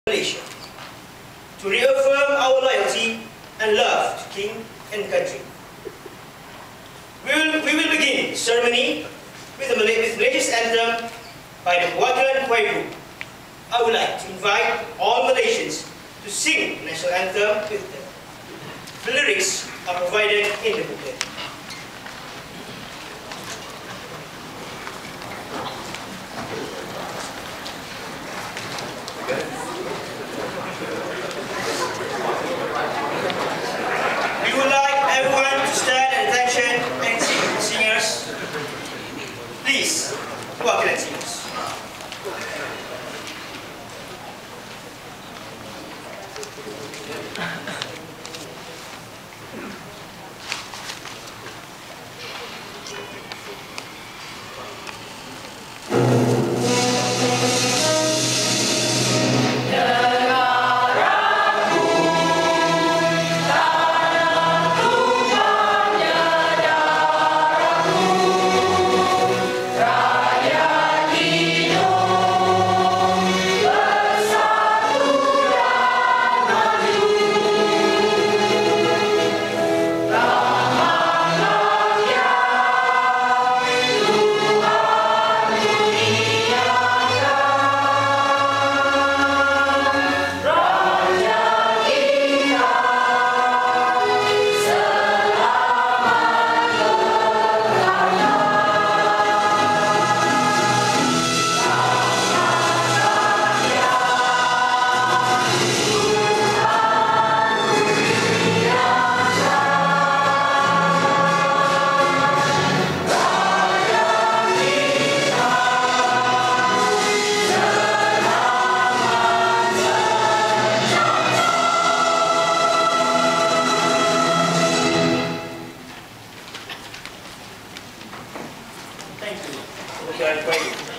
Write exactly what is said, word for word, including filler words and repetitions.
Malaysia, to reaffirm our loyalty and love to King and country. We will, we will begin the ceremony with the with Malaysia's anthem by the Perwakilan Choir Group. I would like to invite all Malaysians to sing the national anthem with them. The lyrics are provided in the booklet. We would like everyone to stand at attention and sing. Singers, please, Perwakilan singers. Thank you.